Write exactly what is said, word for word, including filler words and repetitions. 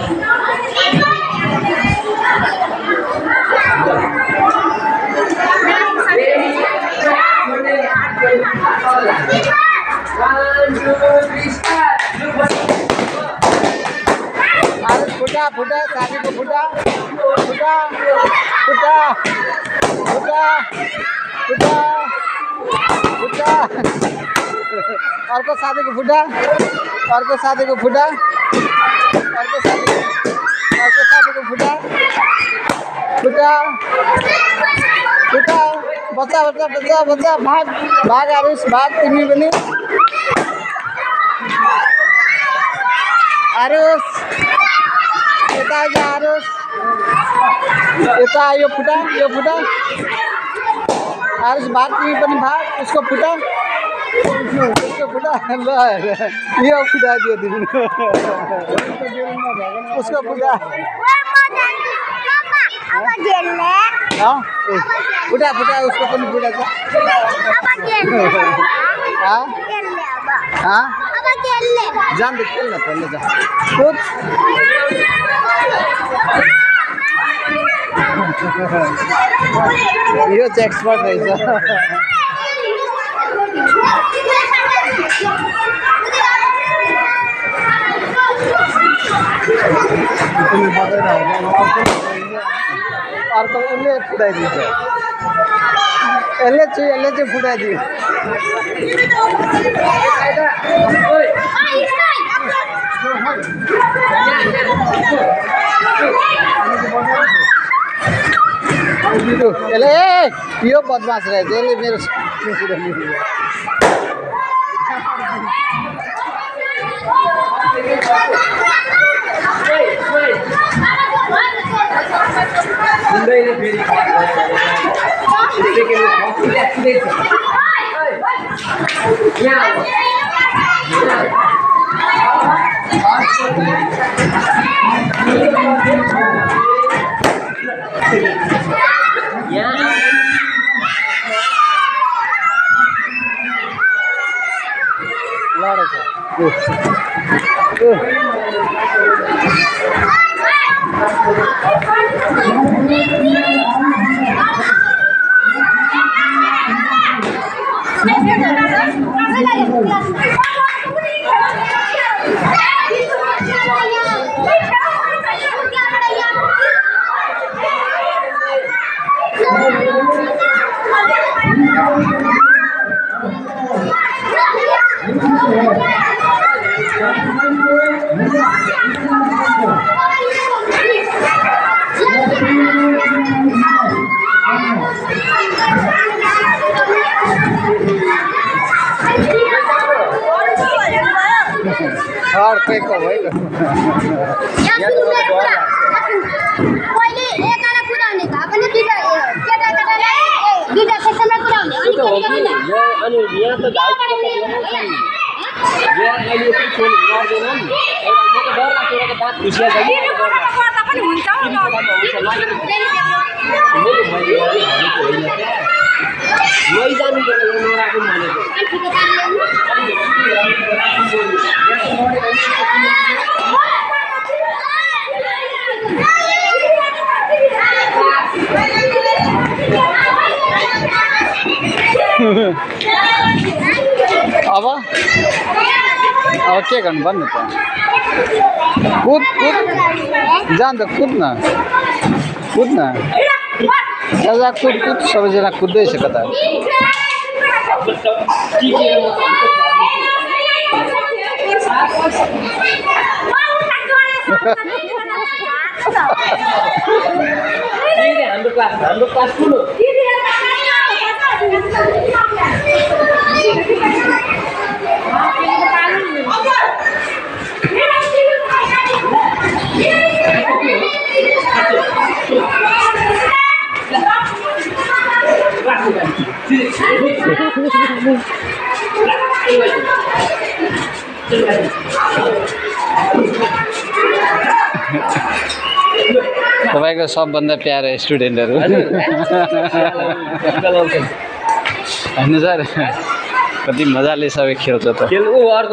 फुटा फुटा साथीको फुटा फुटा फुटा फुटा फुटा फुटा अर्को साथीको फुटा अर्को साथीको फुटा अर्को साथी अर्को साथीको फुटा फुटा फुटा बच्चा बच्चा बच्चा बच्चा भाग भाग आरुष भाग तिमी पनि आरुष यता आइज आरुष यता यो फुटा यो फुटा आरुष भाग तिमी पनि भाग उसको फुटा उसको फुटा ल यो फुटा दियो तिमी उसको फुटा फुटा फुटा उसको पनि फुटा छ जान दे खेल न खेल्न जा कुद यो चाहिँ एक्सपर्ट रहेछ अर्को उसले फुटाइदिन्छ यसले चाहिँ यसले चाहिँ फुटाइदियो यसले ए यो बदमास रहेछ यसले मेरो अर्कैको भयो अब अब के गर्नु भन्नु त कुद कुद जान त कुद्न कुद्न जा कुद कुद सबैजना कुद्दैछ कता हाम्रो क्लास हाम्रो क्लास ठुलो तपाईको सबभन्दा प्यारो स्टुडेन्टहरु हैन सर कति मजाले सबै खेल्छ त।